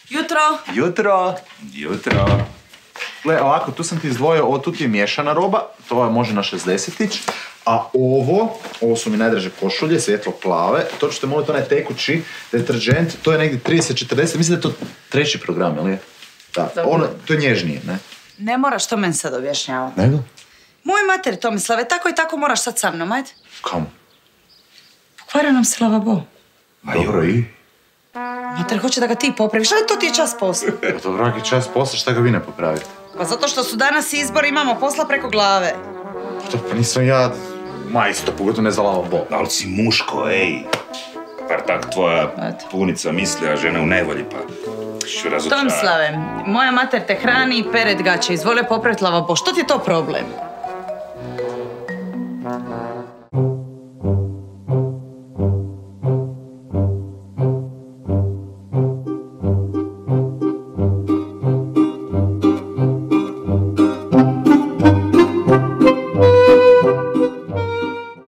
Jutro. Jutro. Gle, ovako, tu sam ti izdvojio, tu ti je miješana roba, to može na 60-ić, a ovo su mi najdraže košulje, svjetlo plave, to ćete moliti onaj tekući deterđent, to je negdje 30-40, mislim da je to 3. program, ili je? Da, to je nježnije, ne? Ne moraš to meni sad objašnjavati. Nego? Moj mater, Tomislave, tako i tako moraš sad sa mnom, ajde. Kamo? Pokvario nam se lavabo. Dobro, i? Mater hoće da ga ti popraviš, ali to ti je čas posla. Pa dobro, ako je čas posla, šta ga vi ne popravite? Pa zato što su danas izbori, imamo posla preko glave. Pa nisam ja majsto, pogotovo ne za lavabo. Ali si muško, ej. Par tak tvoja punica misli, a žena u nevolji, pa ću razočarati. Tomislave, moja mater te hrani i pere gaće. Izvoli popraviti lavabo. Što ti je to problem?